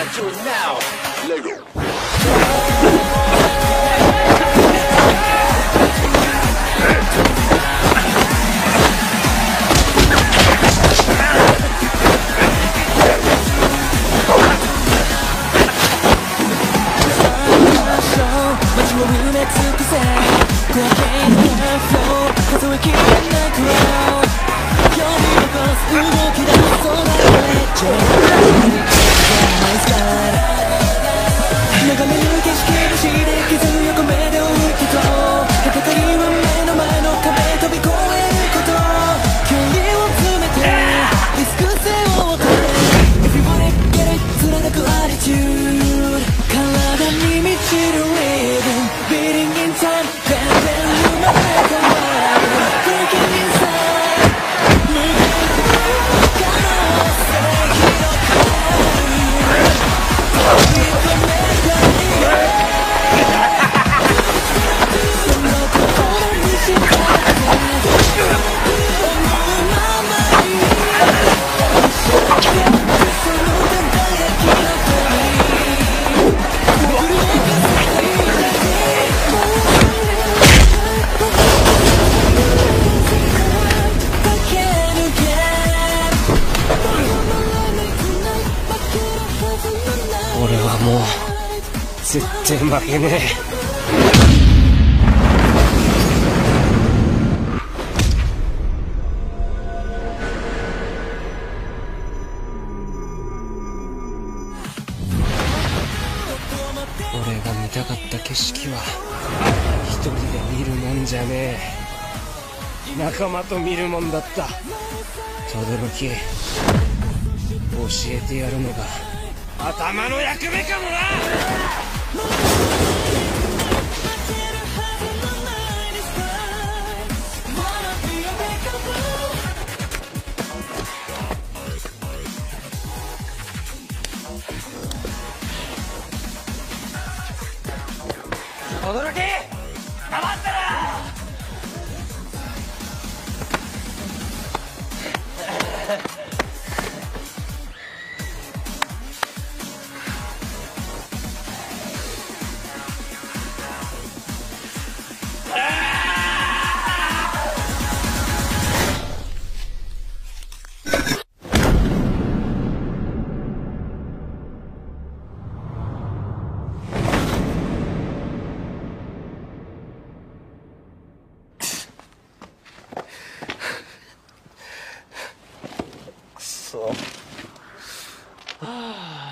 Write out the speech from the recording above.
gotta do it now. Lego. 俺はもう絶対負けねえ。俺が見たかった景色は一人で見るもんじゃねえ、仲間と見るもんだった。轟、教えてやるのが頭の役目かもな。轟、黙ってろ。くそ。はあ。